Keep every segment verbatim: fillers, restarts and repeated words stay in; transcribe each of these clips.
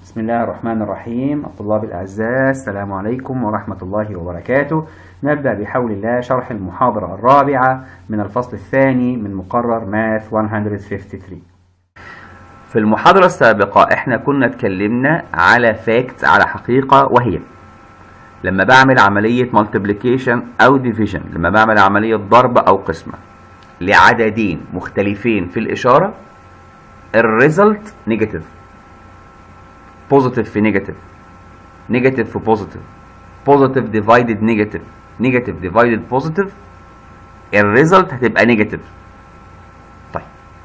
بسم الله الرحمن الرحيم. الطلاب الأعزاء، السلام عليكم ورحمة الله وبركاته. نبدأ بحول الله شرح المحاضرة الرابعة من الفصل الثاني من مقرر ماث مئة وخمسة وثلاثين. في المحاضرة السابقة احنا كنا اتكلمنا على فاكت، على حقيقة، وهي لما بعمل عملية multiplication أو division، لما بعمل عملية ضرب أو قسمة لعددين مختلفين في الإشارة، الريزلت نيجاتيف، بوزيتيف في نيجاتيف، نيجاتيف في بوزيتيف، بوزيتيف ديفايدد نيجاتيف، نيجاتيف ديفايدد بوزيتيف، الريزلت هتبقى نيجاتيف. طيب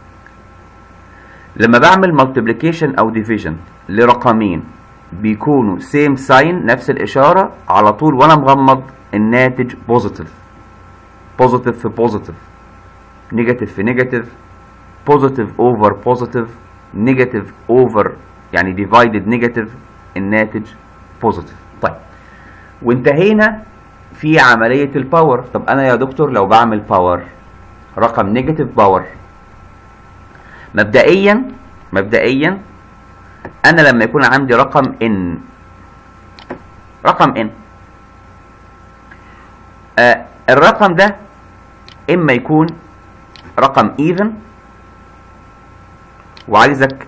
لما بعمل مالتيبليكيشن او ديفيجن لرقمين بيكونوا سيم ساين، نفس الاشاره، على طول وانا مغمض الناتج بوزيتيف، بوزيتيف في بوزيتيف، نيجاتيف في نيجاتيف، بوزيتيف اوفر بوزيتيف، نيجاتيف اوفر يعني ديفايدد نيجاتيف، الناتج بوزيتيف. طيب وانتهينا في عمليه الباور. طب انا يا دكتور لو بعمل باور رقم نيجاتيف باور، مبدئيا مبدئيا انا لما يكون عندي رقم ان، رقم ان آه الرقم ده اما يكون رقم ايفن، وعايزك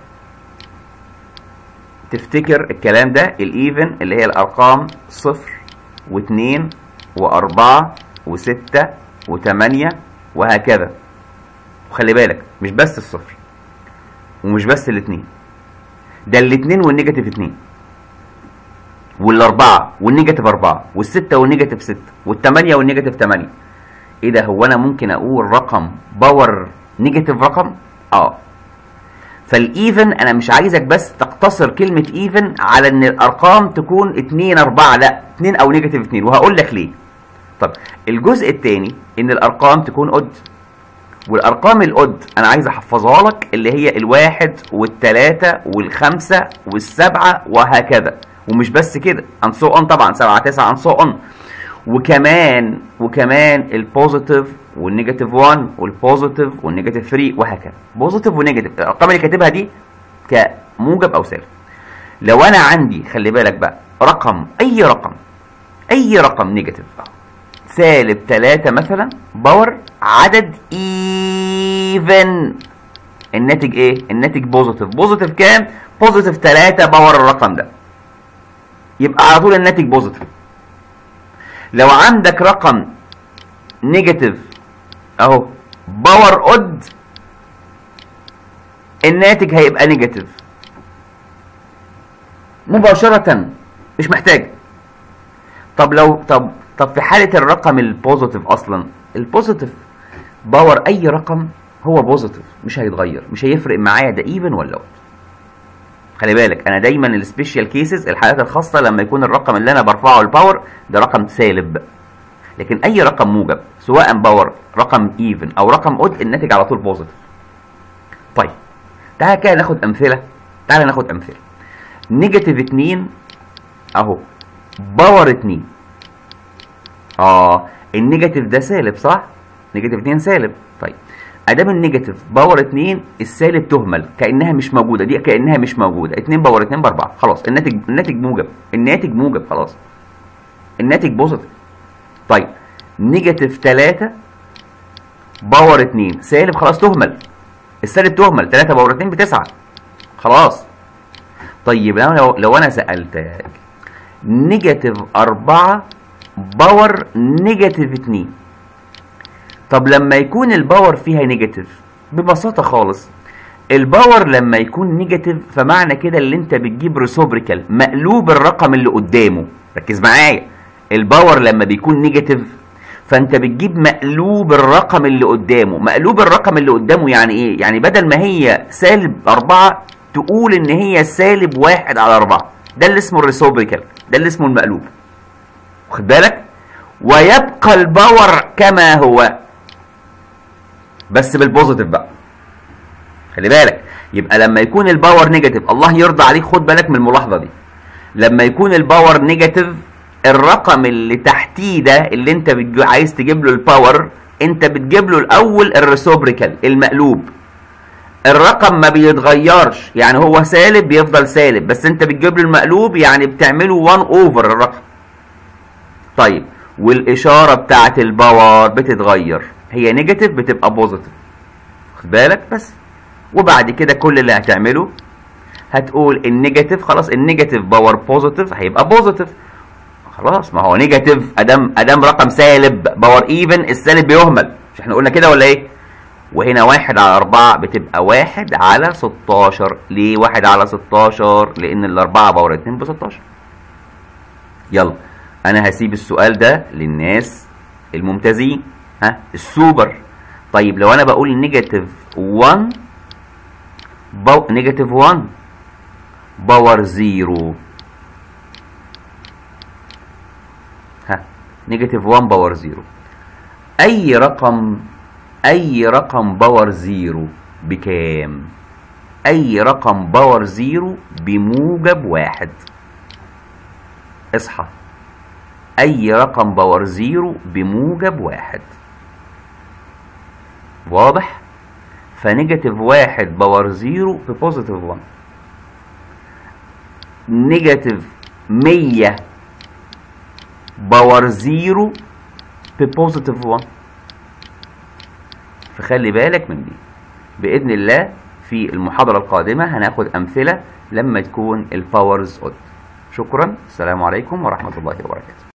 تفتكر الكلام ده، الايفن اللي هي الارقام صفر واثنين واربعة وستة وثمانية وهكذا. وخلي بالك مش بس الصفر ومش بس الاثنين، ده الاثنين والنيجاتيف اتنين والاربعة والنيجاتيف اربعة والستة والنيجاتيف ستة والثمانية والنيجاتيف ثمانية. ايه ده؟ هو انا ممكن اقول رقم باور نيجاتيف رقم؟ اه. فالايفن انا مش عايزك بس تقتصر كلمة ايفن على ان الارقام تكون اتنين اربعة، لا، اتنين او نيجاتيف اتنين، وهقول لك ليه. طب الجزء الثاني ان الارقام تكون اود، والارقام الاود انا عايز احفظها لك، اللي هي الواحد والتلاتة والخمسة والسبعة وهكذا. ومش بس كده، ان سو اون، طبعا سبعة تسعة ان سو اون، وكمان وكمان البوزيتيف والنيجاتيف واحد والبوزيتيف والنيجاتيف ثلاثة وهكذا. بوزيتيف ونيجاتيف، الارقام اللي كاتبها دي كموجب او سالب. لو انا عندي، خلي بالك بقى، رقم، اي رقم اي رقم نيجاتيف سالب تلاتة مثلا باور عدد ايفن، الناتج ايه؟ الناتج بوزيتيف. بوزيتيف كام؟ بوزيتيف تلاتة باور الرقم ده، يبقى على طول الناتج بوزيتيف. لو عندك رقم نيجاتيف اهو باور اود، الناتج هيبقى نيجاتيف مباشرة، مش محتاج. طب لو طب طب في حالة الرقم البوزيتيف، اصلا البوزيتيف باور اي رقم هو بوزيتيف، مش هيتغير، مش هيفرق معايا ده ايفن ولا اود. خلي بالك انا دايما السبيشال كيسز، الحالات الخاصة، لما يكون الرقم اللي انا برفعه الباور ده رقم سالب، لكن اي رقم موجب سواء باور رقم ايفن او رقم اود، الناتج على طول بوزيتيف. طيب تعالى كده ناخد امثله، تعالى ناخد امثله. نيجاتيف اتنين اهو باور اتنين، اه النيجاتيف ده سالب صح؟ نيجاتيف اتنين سالب. طيب ادام النيجاتيف باور اتنين، السالب تهمل كانها مش موجوده، دي كانها مش موجوده. اتنين باور اتنين باربعة، خلاص الناتج الناتج موجب، الناتج موجب خلاص، الناتج بوزيتيف. طيب نيجاتيف تلاتة باور اتنين سالب، خلاص تهمل، السالب تهمل، تلاتة باور اتنين بتسعة، خلاص. طيب لو لو انا سألتك نيجاتيف اربعة باور نيجاتيف اتنين، طب لما يكون الباور فيها نيجاتيف، ببساطة خالص الباور لما يكون نيجاتيف فمعنى كده اللي انت بتجيب ريسوبريكال، مقلوب الرقم اللي قدامه. ركز معايا، الباور لما بيكون نيجاتيف فانت بتجيب مقلوب الرقم اللي قدامه. مقلوب الرقم اللي قدامه يعني ايه؟ يعني بدل ما هي سالب اربعة تقول ان هي سالب واحد على اربعة، ده اللي اسمه الريسوبريكال، ده اللي اسمه المقلوب، واخد بالك؟ ويبقى الباور كما هو بس بالبوزيتيف بقى، خلي بالك. يبقى لما يكون الباور نيجاتيف، الله يرضى عليك خد بالك من الملاحظه دي، لما يكون الباور نيجاتيف الرقم اللي تحتيه ده اللي انت عايز تجيب له الباور، انت بتجيب له الاول الريسوبريكال المقلوب. الرقم ما بيتغيرش، يعني هو سالب بيفضل سالب، بس انت بتجيب له المقلوب يعني بتعمله واحد اوفر الرقم. طيب والاشاره بتاعت الباور بتتغير، هي نيجاتيف بتبقى بوزيتيف، خد بالك بس. وبعد كده كل اللي هتعمله هتقول النيجاتيف، خلاص النيجاتيف باور بوزيتيف هيبقى بوزيتيف، خلاص ما هو نيجاتيف ادام ادام رقم سالب باور ايفن، السالب بيهمل، مش احنا قلنا كده ولا ايه؟ وهنا واحد على أربعة بتبقى واحد على ستاشر. ليه واحد على ستاشر؟ لأن الأربعة باور اتنين بستاشر. يلا أنا هسيب السؤال ده للناس الممتازين، ها السوبر. طيب لو أنا بقول نيجاتيف واحد باو نيجاتيف واحد باور زيرو، ها نيجاتيف واحد باور زيرو، أي رقم أي رقم باور زيرو بكام؟ أي رقم باور زيرو بموجب واحد. اصحى، أي رقم باور زيرو بموجب واحد، واضح؟ فنيجاتيف واحد باور زيرو ببوزيتيف واحد، نيجاتيف مية باور زيرو ببوزيتيف واحد. فخلي بالك من دي. بإذن الله في المحاضرة القادمة هناخد أمثلة لما تكون الباورز اود. شكرا، السلام عليكم ورحمة الله وبركاته.